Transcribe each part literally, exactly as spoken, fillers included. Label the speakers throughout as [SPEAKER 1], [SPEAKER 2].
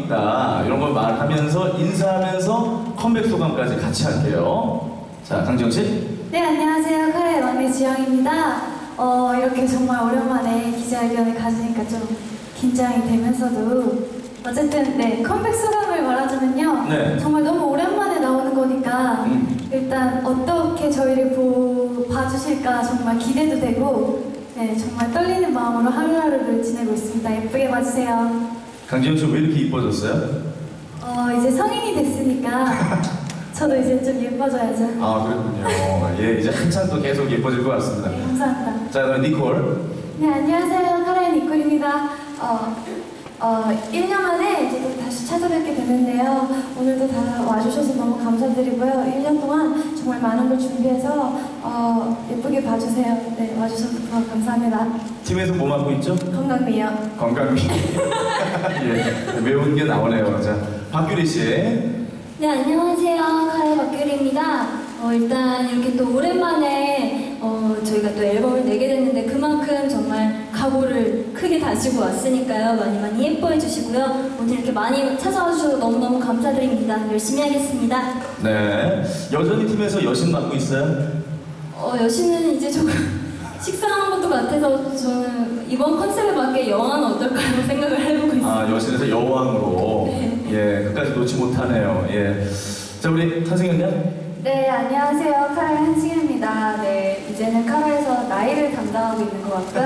[SPEAKER 1] 있다 이런 걸 말하면서 인사하면서 컴백 소감까지 같이 할게요. 자, 강지영 씨.
[SPEAKER 2] 네, 안녕하세요. 카라의 막내 지영입니다. 어, 이렇게 정말 오랜만에 기자회견을 가지니까 좀 긴장이 되면서도 어쨌든 네, 컴백 소감을 말하자면요.
[SPEAKER 1] 네.
[SPEAKER 2] 정말 너무 오랜만에 나오는 거니까
[SPEAKER 1] 음.
[SPEAKER 2] 일단 어떻게 저희를 보, 봐주실까 정말 기대도 되고 네, 정말 떨리는 마음으로 하루하루를 지내고 있습니다. 예쁘게 봐주세요.
[SPEAKER 1] 강지영 씨 왜 이렇게 이뻐졌어요?
[SPEAKER 2] 어, 이제 성인이 됐으니까 저도 이제 좀 예뻐져야죠.
[SPEAKER 1] 아, 그렇군요. 예, 이제 한참 또 계속 예뻐질 것 같습니다.
[SPEAKER 2] 네, 감사합니다.
[SPEAKER 1] 자, 그럼 니콜.
[SPEAKER 2] 네, 안녕하세요. 카라의 니콜입니다. 어, 어, 일 년 만에 이제 또 다시 찾아뵙게 되는데요. 오늘도 다 와주셔서 너무 감사드리고요. 일 년 동안 정말 많은 걸 준비해서 어, 예쁘게 봐주세요. 네, 와주셔서 더 감사합니다.
[SPEAKER 1] 팀에서 뭐 맡고 있죠?
[SPEAKER 2] 건강미요.
[SPEAKER 1] 건강미. 예, 매운 게 나오네요. 자, 박규리 씨.
[SPEAKER 3] 네, 안녕하세요. 카라의 박규리입니다. 어, 일단 이렇게 또 오랜만에 어, 저희가 또 앨범을 내게 됐는데 그만큼 정말 각오를 크게 다지고 왔으니까요. 많이 많이 예뻐해 주시고요. 오늘 이렇게 많이 찾아와 주셔서 너무너무 감사드립니다. 열심히 하겠습니다.
[SPEAKER 1] 네. 여전히 팀에서 여신 맡고 있어요?
[SPEAKER 3] 어, 여신은 이제 조금 식상한 것도 같아서 저는 이번 컨셉에 맞게 여왕은 어떨까라고 생각을 해보고 있습니다.
[SPEAKER 1] 아, 여신에서 여왕으로.
[SPEAKER 3] 네.
[SPEAKER 1] 예, 끝까지 놓지 못하네요. 예. 자, 우리 한승현 양.
[SPEAKER 2] 네, 안녕하세요. 카라의 한승현입니다. 네, 이제는 카라에서 나이를 담당하고 있는 것 같고요.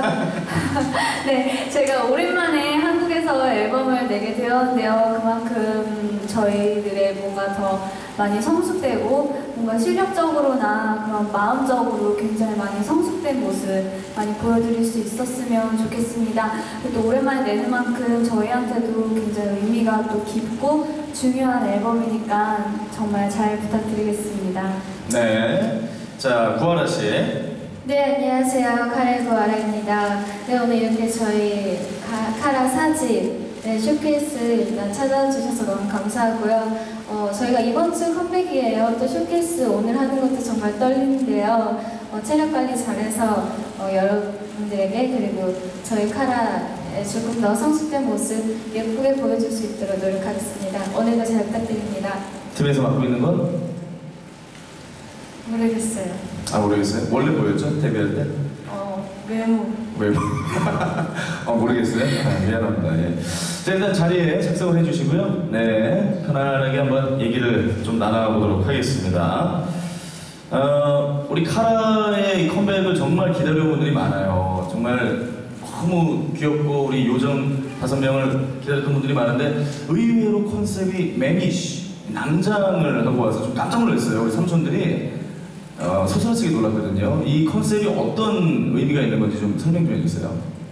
[SPEAKER 2] 네, 제가 오랜만에 한국에서 앨범을 내게 되었는데요. 그만큼 저희들의 뭔가 더 많이 성숙되고 뭔가 실력적으로나 그런 마음적으로 굉장히 많이 성숙된 모습 많이 보여드릴 수 있었으면 좋겠습니다. 또 오랜만에 내는 만큼 저희한테도 굉장히 의미가 또 깊고 중요한 앨범이니까 정말 잘 부탁드리겠습니다.
[SPEAKER 1] 네. 자, 구하라 씨.
[SPEAKER 3] 네, 안녕하세요. 카라의 구아라입니다. 네, 오늘 이렇게 저희 카, 카라 사집 네, 쇼케이스 일단 찾아주셔서 너무 감사하고요. 어, 저희가 이번 주 컴백이에요. 또 쇼케이스 오늘 하는 것도 정말 떨리는데요. 어, 체력 관리 잘해서 어, 여러분들에게 그리고 저희 카라의 조금 더 성숙된 모습 예쁘게 보여줄 수 있도록 노력하겠습니다. 오늘도 잘 부탁드립니다.
[SPEAKER 1] 팀에서 맡고 있는 건?
[SPEAKER 2] 모르겠어요.
[SPEAKER 1] 아, 모르겠어요. 원래 뭐였죠? 데뷔할 때?
[SPEAKER 2] 어, 외모.
[SPEAKER 1] 왜? 어, 모르겠어요. 아, 미안합니다. 예. 자, 일단 자리에 착석을 해주시고요. 네, 편안하게 한번 얘기를 좀 나눠보도록 하겠습니다. 어, 우리 카라의 이 컴백을 정말 기다려온 분들이 많아요. 정말 너무 귀엽고 우리 요정 다섯 명을 기다렸던 분들이 많은데 의외로 컨셉이 매니쉬 남장을 하고 와서 좀 깜짝 놀랐어요. 우리 삼촌들이 어, 소설쓰기 놀랐거든요. 이 컨셉이 어떤 의미가 있는 건지 좀 설명 좀 해주세요.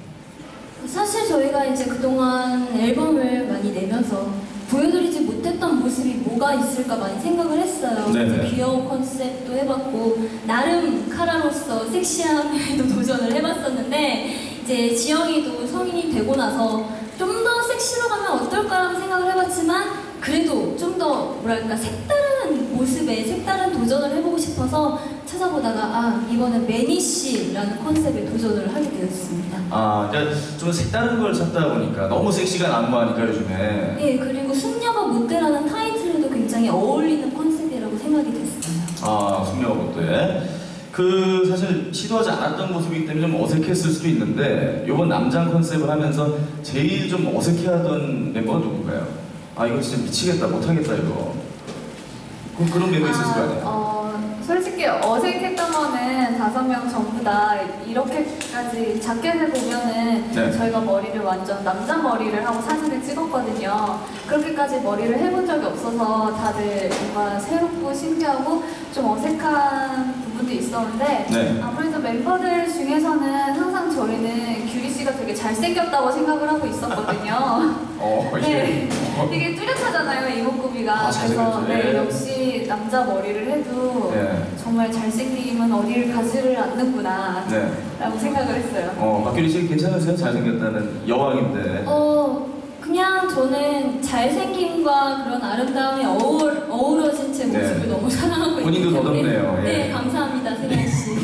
[SPEAKER 3] 사실 저희가 이제 그동안 앨범을 많이 내면서 보여드리지 못했던 모습이 뭐가 있을까 많이 생각을 했어요.
[SPEAKER 1] 네네.
[SPEAKER 3] 이제 귀여운 컨셉도 해봤고 나름 카라로서 섹시함에도 도전을 해봤었는데 이제 지영이도 성인이 되고 나서 좀 더 섹시로 가면 어떨까라는 생각을 해봤지만 그래도 좀 더 뭐랄까 색다른 모습에 색다른 도전을 해보고 싶어서 찾아보다가 아 이번엔 매니쉬라는 컨셉에 도전을 하게 되었습니다.
[SPEAKER 1] 아, 그러니까 좀 색다른 걸 찾다 보니까 너무 섹시가 난무하니까 요즘에.
[SPEAKER 3] 예, 그리고 숙녀가 못돼라는 타이틀에도 굉장히 어울리는 컨셉이라고 생각이 됐어요.
[SPEAKER 1] 아, 숙녀가 못돼. 그 사실 시도하지 않았던 모습이기 때문에 좀 어색했을 수도 있는데 이번 남장 컨셉을 하면서 제일 좀 어색해하던 멤버가 누군가요? 아, 이거 진짜 미치겠다, 못하겠다 이거. 그, 그런 멤버 있었을 거 아니에요?
[SPEAKER 2] 어, 솔직히 어색했던 거는 다섯 명 전부 다 이렇게까지 자켓을 보면은
[SPEAKER 1] 네.
[SPEAKER 2] 저희가 머리를 완전 남자 머리를 하고 사진을 찍었거든요. 그렇게까지 머리를 해본 적이 없어서 다들 뭔가 새롭고 신기하고 좀 어색한 부분도 있었는데
[SPEAKER 1] 네.
[SPEAKER 2] 아무래도 멤버들 중에서는 항상 저희는 규리 씨가 되게 잘생겼다고 생각을 하고 있었거든요.
[SPEAKER 1] 어,
[SPEAKER 2] 네,
[SPEAKER 1] 어.
[SPEAKER 2] 되게 뚜렷하잖아요 이목구비가.
[SPEAKER 1] 아,
[SPEAKER 2] 그래서
[SPEAKER 1] 잘생겼죠.
[SPEAKER 2] 네,
[SPEAKER 1] 예.
[SPEAKER 2] 역시 남자 머리를 해도
[SPEAKER 1] 네.
[SPEAKER 2] 정말 잘생김은 어디를 가지를 않는구나
[SPEAKER 1] 네.
[SPEAKER 2] 라고 생각을 했어요.
[SPEAKER 1] 어, 박규리 씨 괜찮으세요? 잘생겼다는 여왕인데.
[SPEAKER 3] 어, 그냥 저는 잘생김과 그런 아름다움이 어울, 어우러진 제
[SPEAKER 1] 네.
[SPEAKER 3] 모습을 너무 사랑하고
[SPEAKER 1] 본인도
[SPEAKER 3] 있기 때문에
[SPEAKER 1] 더덥네요. 예.
[SPEAKER 3] 네, 감사합니다, 승현 씨.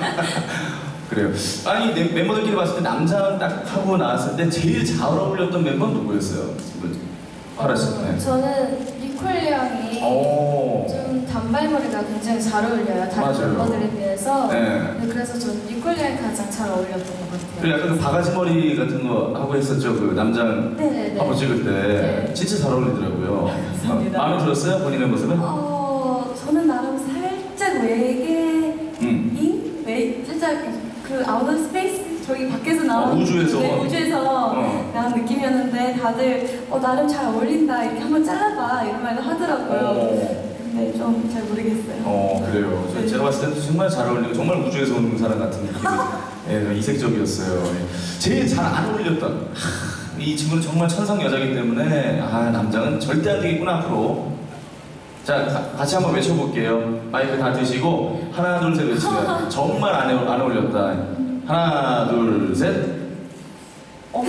[SPEAKER 1] 그래요. 아니, 네, 멤버들끼리 봤을 때 남장 딱 하고 나왔을 때 제일 잘 어울렸던 멤버는 누구였어요?
[SPEAKER 2] 어,
[SPEAKER 1] 카라 씨. 네.
[SPEAKER 3] 저는 니콜 양이
[SPEAKER 1] 오.
[SPEAKER 3] 좀 단발머리가 굉장히 잘 어울려요. 다른
[SPEAKER 1] 맞아요.
[SPEAKER 3] 멤버들에 비해서.
[SPEAKER 1] 네.
[SPEAKER 3] 네, 그래서 저는 니콜 양이 가장 잘 어울렸던 것 같아요.
[SPEAKER 1] 그리고 약간 그 바가지 머리 같은 거 하고 했었죠. 그 남장
[SPEAKER 3] 네네네.
[SPEAKER 1] 화보 찍을 때
[SPEAKER 3] 네.
[SPEAKER 1] 진짜 잘 어울리더라고요.
[SPEAKER 2] 감사합니다.
[SPEAKER 1] 마, 마음에 들었어요? 본인의 모습은?
[SPEAKER 2] 어, 저는 나름 살짝 외계인?
[SPEAKER 1] 음.
[SPEAKER 2] 외, 살짝 그 아웃 스페이스 저기 밖에서 나온
[SPEAKER 1] 어, 우주에서.
[SPEAKER 2] 네, 우주에서
[SPEAKER 1] 어.
[SPEAKER 2] 나온 느낌이었는데 다들 어, 나름 잘 어울린다 이렇게 한번 잘라봐 이런 말도 하더라고요.
[SPEAKER 1] 어.
[SPEAKER 2] 근데 좀 잘 모르겠어요.
[SPEAKER 1] 어 그래요. 저-
[SPEAKER 2] 네.
[SPEAKER 1] 제가 봤을 때도 정말 잘 어울리고 정말 우주에서 온 사람 같은 느낌이 예, 이색적이었어요. 예. 제일 잘 안 어울렸던 하, 이 친구는 정말 천상 여자이기 때문에 아 남자는 절대 안 되겠구나 앞으로. 자 가- 같이 한번 외쳐볼게요. 마이크 다 드시고 하나 둘 셋 외치면 정말 안, 어- 안 어울렸다. 하나 둘 셋.
[SPEAKER 2] 어,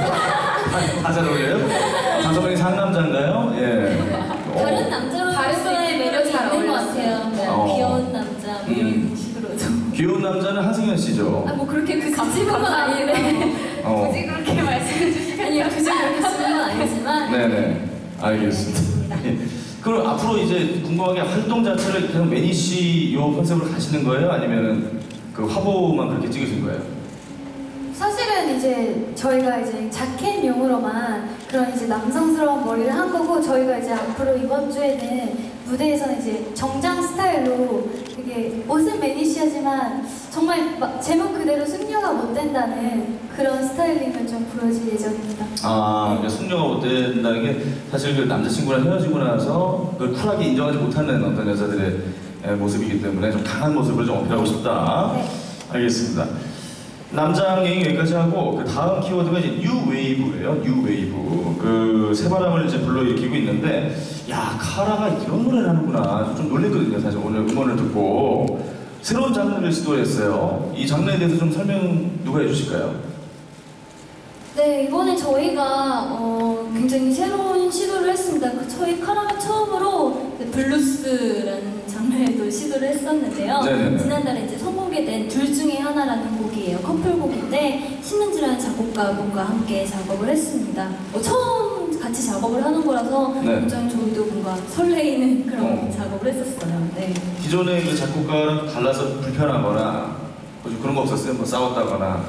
[SPEAKER 1] 다 잘 어울려요? 다섯 명이 상남자인가요? 예. 어.
[SPEAKER 3] 다른 남자로서의
[SPEAKER 2] 다른
[SPEAKER 3] 매력이
[SPEAKER 2] 잘
[SPEAKER 3] 있는 것
[SPEAKER 2] 어울렸어요.
[SPEAKER 3] 같아요. 네,
[SPEAKER 1] 어.
[SPEAKER 3] 귀여운 남자 뭐 이런
[SPEAKER 1] 음.
[SPEAKER 3] 식으로 좀.
[SPEAKER 1] 귀여운 남자는 한승현 씨죠.
[SPEAKER 3] 아, 뭐 그렇게 그 집은 건
[SPEAKER 2] 감사합니다.
[SPEAKER 3] 아닌데.
[SPEAKER 1] 어.
[SPEAKER 2] 굳이 그렇게 말씀해 주시면
[SPEAKER 3] 아니요, 굳이 그렇게 쓰는 건 아니지만.
[SPEAKER 1] 네네, 알겠습니다. 예. 그럼 앞으로 이제 궁금한 게 활동 자체를 그냥 매니시 요 컨셉으로 가시는 거예요? 아니면은 그 화보만 그렇게 찍으신 거예요?
[SPEAKER 2] 사실은 이제 저희가 이제 자켓용으로만 그런 이제 남성스러운 머리를 한 거고 저희가 이제 앞으로 이번 주에는 무대에서는 이제 정장 스타일로 이게 옷은 매니시하지만 정말 막 제목 그대로 숙녀가 못 된다는 그런 스타일링을 좀 보여줄 예정입니다.
[SPEAKER 1] 아, 그러니까 숙녀가 못 된다는 게 사실 그 남자친구랑 헤어지고 나서 그걸 쿨하게 인정하지 못하는 어떤 여자들의 예, 모습이기 때문에 좀 강한 모습을 좀 어필하고 싶다.
[SPEAKER 2] 네.
[SPEAKER 1] 알겠습니다. 남장 얘기 여기까지 하고 그 다음 키워드가 이제 뉴 웨이브예요. 뉴 웨이브. 그 새바람을 이제 불러일으키고 있는데 야 카라가 이런 노래를 하는구나 좀 놀랬거든요. 사실 오늘 음원을 듣고 새로운 장르를 시도했어요. 이 장르에 대해서 좀 설명 누가 해주실까요?
[SPEAKER 3] 네, 이번에 저희가 어, 굉장히 새로운 시도를 했습니다. 그 저희 카라가 처음으로 그 블루스라는 장르에도 시도를 했었는데요.
[SPEAKER 1] 네네네.
[SPEAKER 3] 지난달에 이제 선공개된 둘 중에 하나라는 곡이에요. 커플곡인데 신은지라는 작곡가분과 함께 작업을 했습니다. 어, 처음 같이 작업을 하는 거라서
[SPEAKER 1] 네.
[SPEAKER 3] 굉장히 저희도 뭔가 설레이는 그런
[SPEAKER 1] 어.
[SPEAKER 3] 작업을 했었어요. 네.
[SPEAKER 1] 기존의 그 작곡가랑 달라서 불편하거나 뭐 좀 그런 거 없었어요? 뭐 싸웠다거나.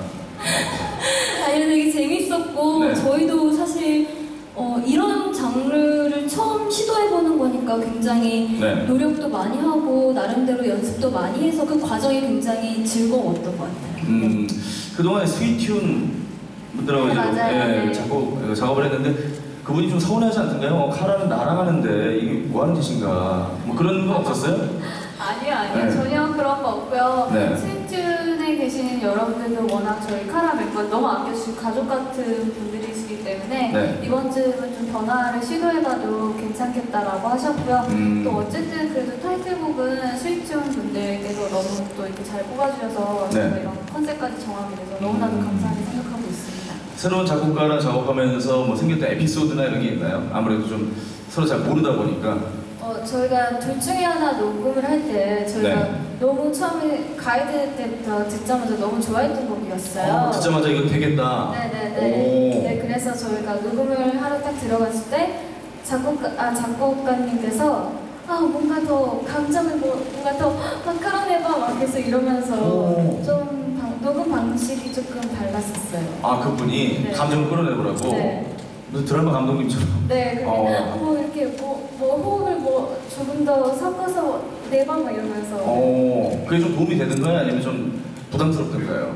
[SPEAKER 3] 아니 되게 재밌었고
[SPEAKER 1] 네.
[SPEAKER 3] 저희도 사실 어, 이런 장르를 처음 시도해보는 거니까 굉장히
[SPEAKER 1] 네.
[SPEAKER 3] 노력도 많이 하고 나름대로 연습도 많이 해서 그 과정이 굉장히 즐거웠던 것 같아요.
[SPEAKER 1] 음, 그동안에 스위튠 분들하고
[SPEAKER 2] 네,
[SPEAKER 1] 이제
[SPEAKER 2] 맞아요.
[SPEAKER 1] 예,
[SPEAKER 2] 네.
[SPEAKER 1] 작곡, 어, 작업을 했는데 그분이 좀 서운하지 않던가요? 어, 카라는 나랑 하는데 이게 뭐 하는 짓인가? 뭐 그런 건 없었어요?
[SPEAKER 2] 아니요, 아니요.
[SPEAKER 1] 네.
[SPEAKER 2] 전혀 그런 거 없고요.
[SPEAKER 1] 네.
[SPEAKER 2] 스위튠에 계시는 여러분들도 워낙 저희 카라 멤버 너무 아껴주신 가족 같은 분들이시기 때문에
[SPEAKER 1] 네.
[SPEAKER 2] 이번 주는 좀 변화를 시도해봐도 괜찮겠다라고 하셨고요.
[SPEAKER 1] 음.
[SPEAKER 2] 또 어쨌든 그래도 타이틀곡은 스위튠 분들께서 너무 또 이렇게 잘 뽑아주셔서
[SPEAKER 1] 네.
[SPEAKER 2] 저희가 이런 컨셉까지 정하게 돼서 너무나도
[SPEAKER 1] 음.
[SPEAKER 2] 감사하게 생각하고 있습니다.
[SPEAKER 1] 새로운 작곡가랑 작업하면서 뭐 생겼던 에피소드나 이런 게 있나요? 아무래도 좀 서로 잘 모르다 보니까.
[SPEAKER 3] 어, 저희가 둘 중에 하나 녹음을 할 때 저희가
[SPEAKER 1] 네.
[SPEAKER 3] 너무 처음에 가이드 때부터 듣자마자 너무 좋아했던 곡이었어요.
[SPEAKER 1] 어, 듣자마자 이거 되겠다.
[SPEAKER 3] 네네네.
[SPEAKER 1] 오.
[SPEAKER 3] 네, 그래서 저희가 녹음을 하러 딱 들어갔을 때 작곡가, 아, 작곡가님께서 아, 뭔가 더 감정을 뭐, 뭔가 더 막 끌어내봐 막 계속 이러면서
[SPEAKER 1] 오.
[SPEAKER 3] 좀 방- 녹음 방식이 조금 달랐었어요.
[SPEAKER 1] 아 그분이
[SPEAKER 3] 네.
[SPEAKER 1] 감정을 끌어내보라고.
[SPEAKER 3] 네.
[SPEAKER 1] 무슨 드라마 감독님처럼.
[SPEAKER 3] 네, 근데
[SPEAKER 1] 어.
[SPEAKER 3] 뭐 이렇게 뭐, 뭐 호흡을 뭐 조금 더 섞어서 내봐 막 이러면서
[SPEAKER 1] 어, 그게 좀 도움이 되던가요? 아니면 좀 부담스럽던가요?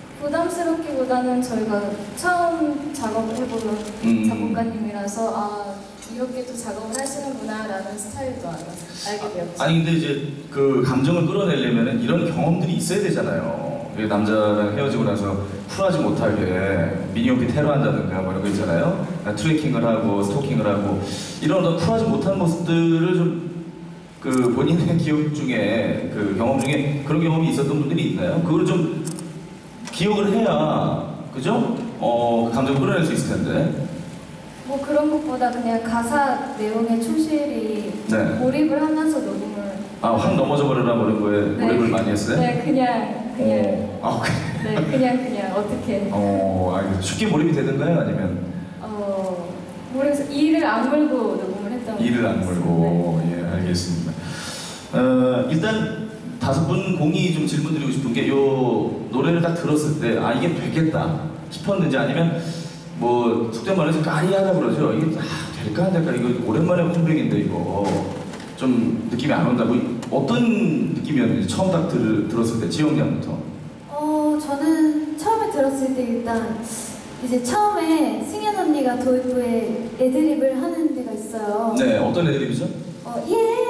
[SPEAKER 3] 부담스럽기보다는 저희가 처음 작업해보는
[SPEAKER 1] 음.
[SPEAKER 3] 작곡가님이라서 아 이렇게도 작업을 하시는구나라는 스타일도 알아, 알게 되었죠.
[SPEAKER 1] 아니 근데 이제 그 감정을 끌어내려면 이런 경험들이 있어야 되잖아요. 그 남자랑 헤어지고 나서 쿨하지 못하게 미니홈피 테러한다든가 뭐 이런 거 있잖아요. 트래킹을 하고 스토킹을 하고 이런 어떤 쿨하지 못한 모습들을 좀 그 본인의 기억 중에 그 경험 중에 그런 경험이 있었던 분들이 있나요? 그걸 좀 기억을 해야 그죠? 어, 그 감정을 끌어낼 수 있을 텐데.
[SPEAKER 3] 뭐 그런 것보다 그냥 가사 내용에 충실히
[SPEAKER 1] 네.
[SPEAKER 3] 몰입을 하면서 녹음을
[SPEAKER 1] 아, 확 넘어져 버려라 뭐 이런 거에
[SPEAKER 3] 네.
[SPEAKER 1] 몰입을 많이 했어요?
[SPEAKER 3] 네, 그냥 그냥
[SPEAKER 1] 어, 아, 그래.
[SPEAKER 3] 네, 그냥 그냥 어떻게
[SPEAKER 1] 어, 알겠어요. 쉽게 몰입이 되던가요? 아니면?
[SPEAKER 3] 어 모르겠어요.
[SPEAKER 2] 이를 악물고 녹음을 했던
[SPEAKER 1] 이를 안 물고 예 알겠습니다. 어 일단 다섯 분 공이 좀 질문 드리고 싶은 게 요 노래를 딱 들었을 때 아 이게 되겠다 싶었는지 아니면 뭐 숙제 말해서 까리하다 그러죠. 이게 아 될까 안 될까 이거 오랜만에 컴백인데 이거 좀 느낌이 안 온다. 뭐 어떤 느낌이었는지 처음 딱 들, 들었을 때 지영 양부터.
[SPEAKER 3] 어, 저는 처음에 들었을 때 일단 이제 처음에 승현 언니가 도입부에 애드립을 하는 데가 있어요.
[SPEAKER 1] 네 어떤 애드립이죠?
[SPEAKER 3] 어,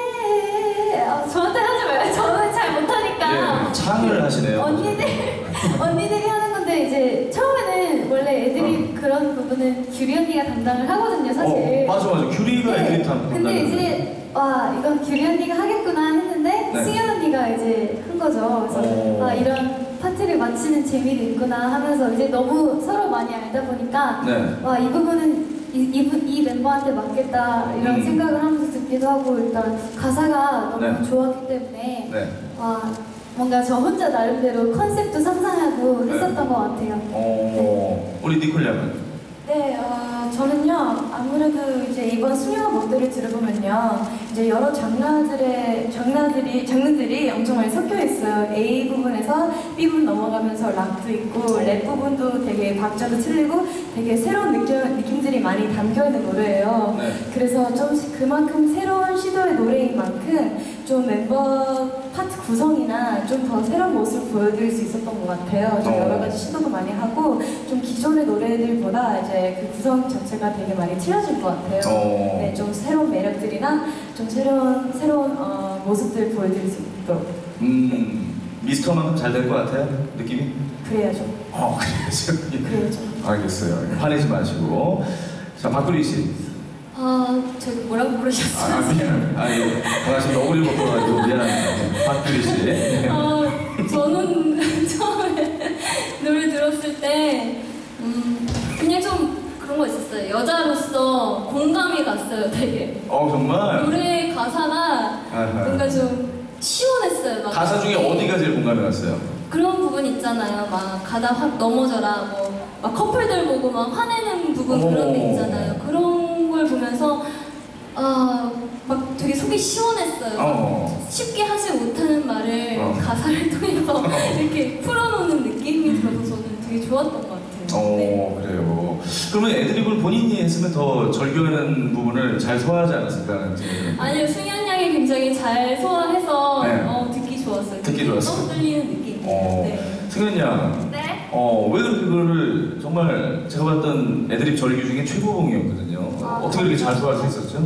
[SPEAKER 3] 예. 어, 저한테 하지 마요. 저는 잘 못하니까.
[SPEAKER 1] 예 창을 하시네요.
[SPEAKER 3] 언니들, 언니들이 하는 건데 이제 처음에는 원래 애드립 그런 부분은 규리 언니가 담당을 하거든요, 사실.
[SPEAKER 1] 어 맞아 맞아 규리가
[SPEAKER 3] 네.
[SPEAKER 1] 애드립 담당.
[SPEAKER 3] 근데 이제 와 이건 규리 언니가 하겠구나 했는데
[SPEAKER 1] 네.
[SPEAKER 3] 승현 언니가 이제 한 거죠. 그래서
[SPEAKER 1] 오.
[SPEAKER 3] 아 이런 파티를 마치는 재미도 있구나 하면서 이제 너무 서로 많이 알다 보니까
[SPEAKER 1] 네.
[SPEAKER 3] 와 이 부분은 이, 이, 부- 이 멤버한테 맞겠다 이런
[SPEAKER 1] 음.
[SPEAKER 3] 생각을 하면서 듣기도 하고 일단 가사가 너무
[SPEAKER 1] 네.
[SPEAKER 3] 좋았기 때문에
[SPEAKER 1] 네.
[SPEAKER 3] 와 뭔가 저 혼자 나름대로 컨셉도 상상하고
[SPEAKER 1] 네.
[SPEAKER 3] 했었던 것 같아요.
[SPEAKER 1] 어 우리 니콜 양은.
[SPEAKER 4] 네, 어, 저는요 아무래도 이제 이번 수녀가 목도를 들어보면요 이제 여러 장르들의 장르들이 장르들이 엄청 많이 섞여 있어요. A 부분에서 B 부분 넘어가면서 락도 있고 랩 부분도 되게 박자도 틀리고 되게 새로운 느낌, 느낌들이 많이 담겨 있는 노래예요.
[SPEAKER 1] 네.
[SPEAKER 4] 그래서 좀 그만큼 새로운 시도의 노래인 만큼 좀 멤버 파트 구성이나 좀 더 새로운 모습을 보여드릴 수 있었던 것 같아요. 좀
[SPEAKER 1] 어.
[SPEAKER 4] 여러 가지 시도도 많이 하고 좀 기존의 노래들보다 이제 그 구성 자체가 되게 많이 틀려질 것 같아요.
[SPEAKER 1] 어.
[SPEAKER 4] 네, 좀 새로운 매력들이나 좀 새로운 새로운 어, 모습들 보여드릴 수 있도록
[SPEAKER 1] 음 미스터만큼 잘 될 것 같아요 느낌이.
[SPEAKER 4] 그래야죠.
[SPEAKER 1] 어 그래서
[SPEAKER 4] 그래야죠.
[SPEAKER 1] 알겠어요. 화내지 마시고 자 박구리 씨.
[SPEAKER 3] 아, 저기 뭐라고 부르셨어요?
[SPEAKER 1] 아 미안. 아니 반갑습니다. 억울히 먹고 가지고 미안합니다. 박구리 씨. 네.
[SPEAKER 2] 어, 저는 처음에 노래 들었을 때 음, 그냥 좀 그런 거 있었어요. 여자로서 공감이 갔어요, 되게.
[SPEAKER 1] 어 정말.
[SPEAKER 2] 노래 가사가
[SPEAKER 1] 아하.
[SPEAKER 2] 뭔가 좀 시원했어요. 막
[SPEAKER 1] 가사 중에 어디가 제일 공감이 갔어요?
[SPEAKER 2] 그런 부분 있잖아요. 막 가다 확 넘어져라. 뭐 막 커플들 보고 막 화내는 부분 그런 데
[SPEAKER 1] 오.
[SPEAKER 2] 있잖아요. 그런 걸 보면서 아, 막 되게 속이 시원했어요.
[SPEAKER 1] 어.
[SPEAKER 2] 쉽게 하지 못하는 말을
[SPEAKER 1] 어.
[SPEAKER 2] 가사를 통해서 이렇게 풀어놓는 느낌이 들어서 저는 되게 좋았던 것 같아요.
[SPEAKER 1] 어
[SPEAKER 2] 네.
[SPEAKER 1] 그래요. 그러면 애드립을 본인이 했으면 더 절규하는 부분을 잘 소화하지 않았을까라는 생각이 듭니다.
[SPEAKER 2] 아니요, 승현 양이 굉장히 잘 소화해서
[SPEAKER 1] 네.
[SPEAKER 2] 어, 듣기 좋았어요.
[SPEAKER 1] 듣기 좋았어요.
[SPEAKER 2] 너무 뚫리는 느낌.
[SPEAKER 1] 어,
[SPEAKER 2] 네.
[SPEAKER 1] 승현 양.
[SPEAKER 2] 네.
[SPEAKER 1] 어, 왜 그렇게 그거를 정말 제가 봤던 애드립 절규 중에 최고봉이었거든요.
[SPEAKER 2] 아,
[SPEAKER 1] 어떻게 그렇게 잘 소화할 수 있었죠?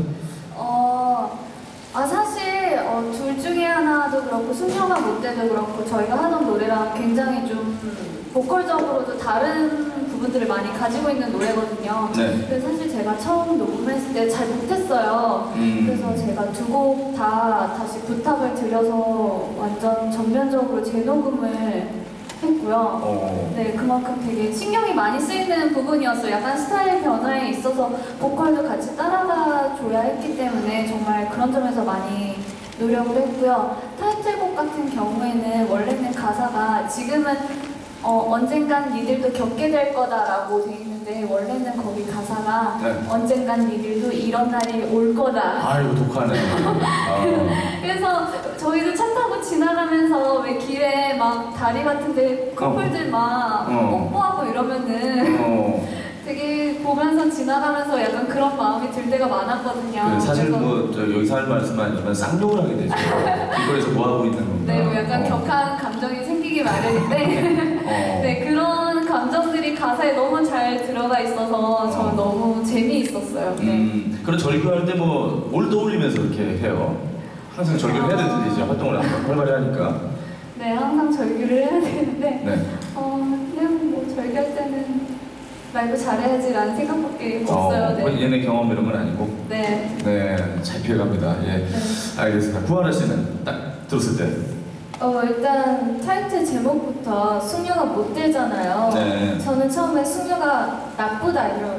[SPEAKER 2] 어,
[SPEAKER 3] 아 사실 어, 둘 중에 하나도 그렇고 숙녀가 못돼도 그렇고 저희가 하던 노래랑 굉장히 좀 보컬적으로도 다른 부분들을 많이 가지고 있는 노래거든요.
[SPEAKER 1] 네.
[SPEAKER 3] 그래서 사실 제가 처음 녹음했을 때 잘 못했어요.
[SPEAKER 1] 음.
[SPEAKER 3] 그래서 제가 두 곡 다 다시 부탁을 드려서 완전 전면적으로 재녹음을 했고요.
[SPEAKER 1] 어.
[SPEAKER 3] 네, 그만큼 되게 신경이 많이 쓰이는 부분이었어요. 약간 스타일 변화에 있어서 보컬도 같이 따라가 줘야 했기 때문에 정말 그런 점에서 많이 노력을 했고요. 타이틀곡 같은 경우에는 원래는 가사가 지금은 어, 언젠간 니들도 겪게 될 거다라고 돼 있는데 원래는 거기 가사가
[SPEAKER 1] 네.
[SPEAKER 3] 언젠간 니들도 이런 날이 올 거다.
[SPEAKER 1] 아이고 독하네. 아.
[SPEAKER 3] 그래서 저희도 차 타고 지나가면서 왜 길에 막 다리 같은데 커플들 막
[SPEAKER 1] 어.
[SPEAKER 3] 뽀뽀하고 이러면은
[SPEAKER 1] 어.
[SPEAKER 3] 되게 보면서 지나가면서 약간 그런 마음이 들 때가 많았거든요.
[SPEAKER 1] 그래, 사실
[SPEAKER 3] 그래서
[SPEAKER 1] 뭐 저 여기서 할 말씀 아니지만 쌍욕을 하게 되죠. 길거리에서 뭐 하고 있는 건가?
[SPEAKER 3] 네, 뭐 약간
[SPEAKER 1] 어.
[SPEAKER 3] 격한 감정이 생기기 마련인데
[SPEAKER 1] 어.
[SPEAKER 3] 네, 그런 감정들이 가사에 너무 잘 들어가 있어서 저는
[SPEAKER 1] 어.
[SPEAKER 3] 너무 재미있었어요. 네.
[SPEAKER 1] 음, 그럼 절규할 때 뭐 뭘 떠올리면서 이렇게 해요? 항상 절규를 해야 되는데 이제 활동을 활발히 하니까.
[SPEAKER 3] 네, 항상 절규를 해야 되는데
[SPEAKER 1] 네.
[SPEAKER 3] 어, 그냥 뭐 절규할 때는 말고 잘해야지라는 생각밖에 없어요.
[SPEAKER 1] 어,
[SPEAKER 3] 네.
[SPEAKER 1] 얘네 경험 이런 건 아니고.
[SPEAKER 3] 네.
[SPEAKER 1] 네, 잘 피해갑니다. 예.
[SPEAKER 3] 네.
[SPEAKER 1] 알겠습니다. 구하라 씨는 딱 들었을 때.
[SPEAKER 3] 어, 일단 타이틀 제목부터 숙녀가 못되잖아요.
[SPEAKER 1] 네.
[SPEAKER 3] 저는 처음에 숙녀가 나쁘다 이런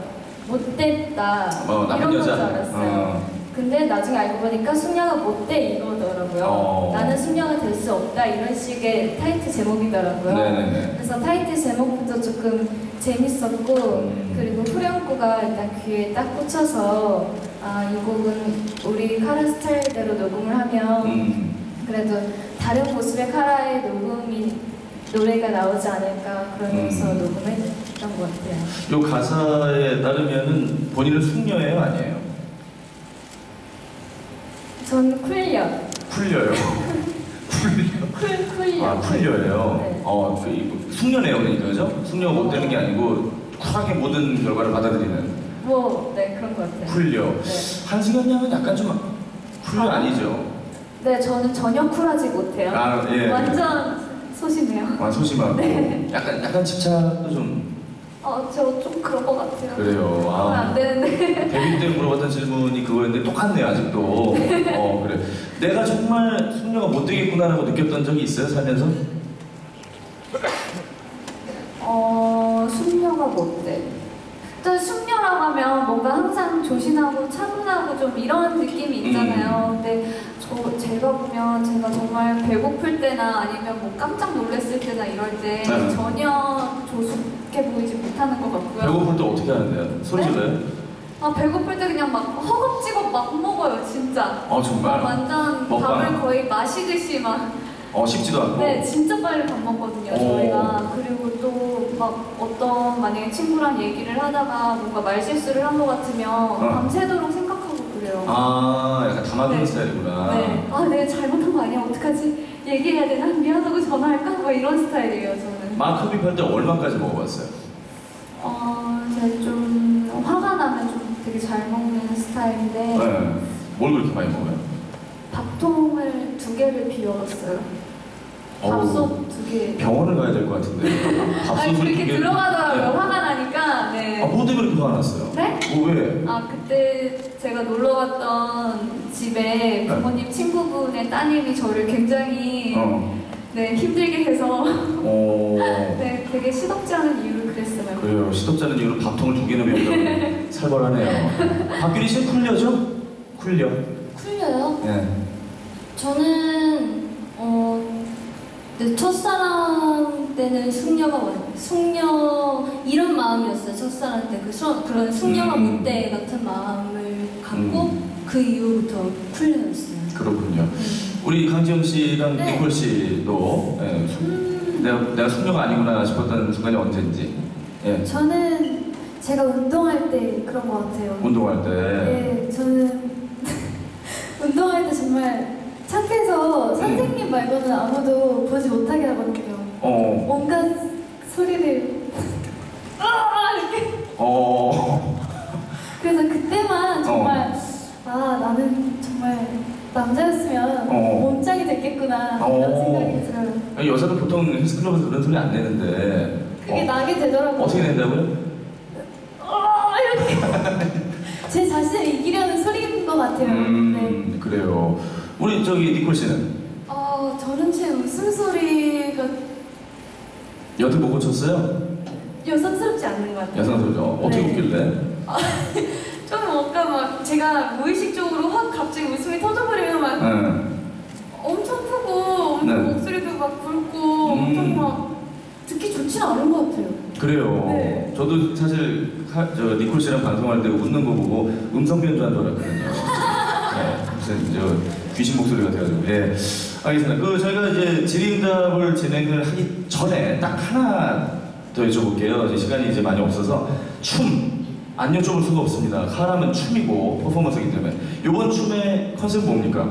[SPEAKER 3] 못됐다
[SPEAKER 1] 어, 나쁜
[SPEAKER 3] 이런 건 줄
[SPEAKER 1] 여자.
[SPEAKER 3] 알았어요.
[SPEAKER 1] 어.
[SPEAKER 3] 근데 나중에 알고 보니까 숙녀가 못돼 이거더라고요.
[SPEAKER 1] 어.
[SPEAKER 3] 나는 숙녀가 될 수 없다 이런 식의 타이틀 제목이더라고요.
[SPEAKER 1] 네네네.
[SPEAKER 3] 그래서 타이틀 제목부터 조금 재밌었고
[SPEAKER 1] 음.
[SPEAKER 3] 그리고 후렴구가 일단 귀에 딱 꽂혀서 아, 이 곡은 우리 카라 스타일대로 녹음을 하면
[SPEAKER 1] 음.
[SPEAKER 3] 그래도 다른 모습의 카라의 녹음이 노래가 나오지 않을까 그러면서
[SPEAKER 1] 음.
[SPEAKER 3] 녹음했던 것 같아요.
[SPEAKER 1] 요 가사에 따르면은 본인은 숙녀예요, 아니에요?
[SPEAKER 3] 전 쿨려.
[SPEAKER 1] 쿨려요.
[SPEAKER 3] 쿨, 쿨려.
[SPEAKER 1] 아, 쿨려예요.
[SPEAKER 3] 네.
[SPEAKER 1] 어, 그, 이- 숙녀네요, 그러니까, 그죠? 숙녀가 못 되는 게 아니고, 쿨하게 모든 결과를 받아들이는
[SPEAKER 3] 뭐, 네, 그런 것 같아요.
[SPEAKER 1] 쿨려.
[SPEAKER 3] 네.
[SPEAKER 1] 한승연 양은 약간 좀 쿨려 아니죠?
[SPEAKER 2] 네, 저는 전혀 쿨하지 못해요.
[SPEAKER 1] 아, 예.
[SPEAKER 2] 완전 소심해요.
[SPEAKER 1] 아, 소심하고.
[SPEAKER 2] 네.
[SPEAKER 1] 약간, 약간 집착도 좀
[SPEAKER 2] 어, 저 좀 그런 것 같아요.
[SPEAKER 1] 그래요.
[SPEAKER 2] 그러면
[SPEAKER 1] 아.
[SPEAKER 2] 안 되는데.
[SPEAKER 1] 데뷔 때 물어봤던 질문이 그거였는데 똑같네요, 아직도. 어, 그래. 내가 정말 숙녀가 못 되겠구나라고 느꼈던 적이 있어요, 살면서?
[SPEAKER 2] 어, 숙녀가 못돼. 일단 숙녀라고 하면 뭔가 항상 조신하고 차분하고 좀 이런 느낌이 있잖아요.
[SPEAKER 1] 음.
[SPEAKER 2] 근데 저 제가 보면 제가 정말 배고플 때나 아니면 뭐 깜짝 놀랐을 때나 이럴 때
[SPEAKER 1] 네.
[SPEAKER 2] 전혀 조숙해 보이지 못하는 것 같고요.
[SPEAKER 1] 배고플 때 어떻게 하는데요? 소리
[SPEAKER 2] 네?
[SPEAKER 1] 질러요?
[SPEAKER 2] 아 배고플 때 그냥 막 허겁지겁 막 먹어요, 진짜.
[SPEAKER 1] 어, 정말?
[SPEAKER 2] 아, 완전
[SPEAKER 1] 먹방?
[SPEAKER 2] 밥을 거의 마시듯이 막.
[SPEAKER 1] 어, 식지도 않고.
[SPEAKER 2] 네, 진짜 빨리 밥 먹거든요,
[SPEAKER 1] 오.
[SPEAKER 2] 저희가. 그리고 또 막 어떤 만약에 친구랑 얘기를 하다가 뭔가 말실수를 한 것 같으면 밤새도록 생각하고 그래요.
[SPEAKER 1] 아, 약간 담아두는
[SPEAKER 2] 네.
[SPEAKER 1] 스타일이구나.
[SPEAKER 2] 네. 아, 내가 잘못한 거 아니야? 어떡하지? 얘기해야 되나? 미안하고 전화할까? 뭐 이런 스타일이에요, 저는.
[SPEAKER 1] 막 흡입할 때 얼마까지 먹어봤어요?
[SPEAKER 2] 어, 제가 좀 화가 나면 좀 되게 잘 먹는 스타일인데
[SPEAKER 1] 네. 뭘 그렇게 많이 먹어요?
[SPEAKER 2] 밥통을 두 개를 비워봤어요.
[SPEAKER 1] 어우,
[SPEAKER 2] 밥솥 두 개.
[SPEAKER 1] 병원을 가야 될 것 같은데.
[SPEAKER 2] 아니,
[SPEAKER 1] 밥솥을
[SPEAKER 2] 그렇게
[SPEAKER 1] 두 개를-
[SPEAKER 2] 들어가더라고요.
[SPEAKER 1] 네.
[SPEAKER 2] 화가 나니까. 네.
[SPEAKER 1] 아, 뭐 때문에 그렇게 화가 났어요?
[SPEAKER 2] 네?
[SPEAKER 1] 뭐 왜?
[SPEAKER 2] 아 그때 제가 놀러 갔던 집에 부모님 친구분의 따님이 저를 굉장히
[SPEAKER 1] 어.
[SPEAKER 2] 네 힘들게 해서
[SPEAKER 1] 어.
[SPEAKER 2] 네 되게 시덥지 않은 이유를 그랬어요.
[SPEAKER 1] 그래요. 시덥지 않은 이유로 밥통을 두 개나 배운다고 살벌하네요. 박규리 씨는 쿨려죠? 쿨려.
[SPEAKER 3] 쿨려요?
[SPEAKER 1] 네.
[SPEAKER 3] 저는 어, 네, 첫사랑 때는 숙녀가 왔, 숙녀 이런 마음이었어요. 첫사랑 때 그 그런 숙녀가
[SPEAKER 1] 음.
[SPEAKER 3] 못돼 같은 마음을 갖고
[SPEAKER 1] 음.
[SPEAKER 3] 그 이후부터 쿨려였어요.
[SPEAKER 1] 그렇군요.
[SPEAKER 3] 음.
[SPEAKER 1] 우리 강지영 씨랑
[SPEAKER 3] 네.
[SPEAKER 1] 니콜 씨도 예, 수-
[SPEAKER 3] 음,
[SPEAKER 1] 내가 내가 숙녀가 아니구나 싶었던 순간이 언제인지. 예.
[SPEAKER 4] 저는 제가 운동할 때 그런 것 같아요.
[SPEAKER 1] 운동할 때.
[SPEAKER 4] 네, 저는 운동할 때 정말 창피해서 선생님 말고는 아무도 보지 못하게 하거든요.
[SPEAKER 1] 어.
[SPEAKER 4] 온갖 소리를 아 이렇게.
[SPEAKER 1] 어.
[SPEAKER 4] 그래서 그때만 정말 아 나는 정말 남자였으면
[SPEAKER 1] 어.
[SPEAKER 4] 몸짱이 됐겠구나
[SPEAKER 1] 어.
[SPEAKER 4] 이런 생각이 들어요.
[SPEAKER 1] 여자는 보통 헬스클럽에서 그런 소리 안 내는데.
[SPEAKER 4] 그게
[SPEAKER 1] 어.
[SPEAKER 4] 나게 되더라고요.
[SPEAKER 1] 어떻게 낸다고요?
[SPEAKER 4] 아 이렇게 제 자신을 이기려는 소리인 것 같아요. 네.
[SPEAKER 1] 음, 그래요. 우리 저기 니콜 씨는
[SPEAKER 4] 어 저는 제 웃음소리가
[SPEAKER 1] 여태 못 고쳤어요?
[SPEAKER 4] 여성스럽지 않는 것 같아요.
[SPEAKER 1] 여성스럽죠. 어떻게
[SPEAKER 4] 네.
[SPEAKER 1] 웃길래?
[SPEAKER 4] 좀 뭔가 막 제가 무의식적으로 확 갑자기 웃음이 터져버리면 막
[SPEAKER 1] 응.
[SPEAKER 4] 엄청 크고 엄청
[SPEAKER 1] 네.
[SPEAKER 4] 목소리도 막 굵고
[SPEAKER 1] 음.
[SPEAKER 4] 엄청 막 듣기 좋진 않은 것 같아요.
[SPEAKER 1] 그래요.
[SPEAKER 4] 네.
[SPEAKER 1] 저도 사실 카- 저 니콜 씨랑 방송할 때 웃는 거 보고 음성 변조한 줄 알았거든요. 네, 무슨 저 귀신 목소리 같아가지고. 예, 알겠습니다. 그 저희가 이제 질의응답을 진행을 하기 전에 딱 하나 더 여쭤볼게요. 이제 시간이 이제 많이 없어서 춤 안 여쭤볼 수가 없습니다. 카라면 춤이고 퍼포먼스이기 때문에 이번 춤의 컨셉 뭡니까?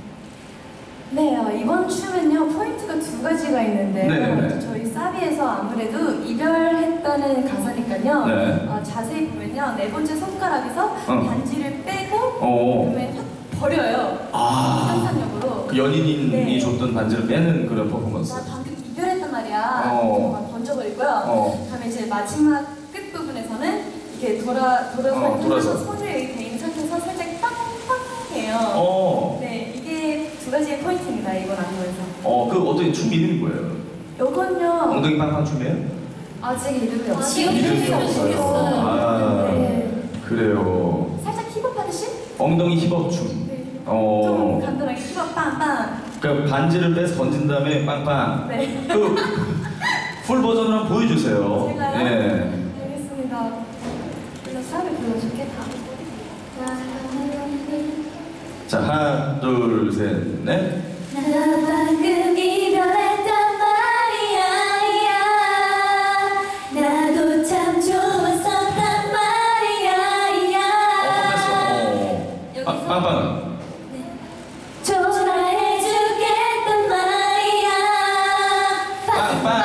[SPEAKER 4] 네, 어, 이번 춤은요 포인트가 두 가지가 있는데요.
[SPEAKER 1] 네네네.
[SPEAKER 4] 저희 사비에서 아무래도 이별했다는 가사니까요.
[SPEAKER 1] 네.
[SPEAKER 4] 어, 자세히 보면요 네 번째 손가락에서
[SPEAKER 1] 어.
[SPEAKER 4] 반지를 빼고
[SPEAKER 1] 어.
[SPEAKER 4] 그다음에 확 버려요.
[SPEAKER 1] 아.
[SPEAKER 4] 상상력으로.
[SPEAKER 1] 그 연인이
[SPEAKER 4] 네.
[SPEAKER 1] 줬던 반지를 빼는 그런 퍼포먼스.
[SPEAKER 4] 나 방금 이별했단 말이야.
[SPEAKER 1] 어.
[SPEAKER 4] 막 던져버리고요.
[SPEAKER 1] 어.
[SPEAKER 4] 그다음에 이제 마지막 끝 부분에서는 이렇게 돌아 돌아서
[SPEAKER 1] 어, 돌아서.
[SPEAKER 4] 손을 이렇게 대인 상태에서 살짝 빵빵해요.
[SPEAKER 1] 어.
[SPEAKER 4] 네, 이게 두 가지의 포인트입니다. 이번 안무에서.
[SPEAKER 1] 어, 그 어떤 춤 이름이 뭐예요?
[SPEAKER 4] 요건요.
[SPEAKER 1] 엉덩이 빵빵 춤이에요?
[SPEAKER 2] 아직 이름이
[SPEAKER 3] 아,
[SPEAKER 2] 없어요.
[SPEAKER 3] 지금
[SPEAKER 1] 이름이
[SPEAKER 3] 해주시면
[SPEAKER 1] 없어요.
[SPEAKER 3] 좋겠어요.
[SPEAKER 1] 아,
[SPEAKER 4] 네.
[SPEAKER 1] 그래요.
[SPEAKER 4] 살짝 힙업하듯이?
[SPEAKER 1] 엉덩이 힙업 춤.
[SPEAKER 4] 네. 좀
[SPEAKER 1] 어.
[SPEAKER 4] 간단하게 힙업 빵빵.
[SPEAKER 1] 그러니까 반지를 빼서 던진 다음에 빵빵.
[SPEAKER 4] 네.
[SPEAKER 1] 그 풀 버전으로 한번 보여주세요.
[SPEAKER 4] 제가요?
[SPEAKER 1] 예.
[SPEAKER 4] 알겠습니다. 그래서 사를 불러줄게 다.
[SPEAKER 1] 자, 하나, 둘, 셋, 넷.
[SPEAKER 3] 나 방금 이별했단 말이야. 나도 참 좋았었단 말이야.
[SPEAKER 1] 어, 됐어. 어. 아, 빵빵.
[SPEAKER 3] 초라해주겠단 말이야.
[SPEAKER 1] 빵빵.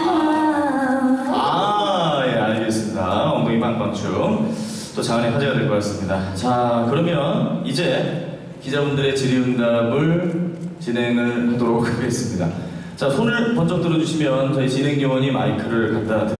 [SPEAKER 1] 아, 예, 알겠습니다. 엉덩이 빵빵춤. 또 장안의 화제가 될 것 같습니다. 자, 그러면 이제 기자분들의 질의응답을 진행을 하도록 하겠습니다. 자, 손을 번쩍 들어주시면 저희 진행 요원이 마이크를 갖다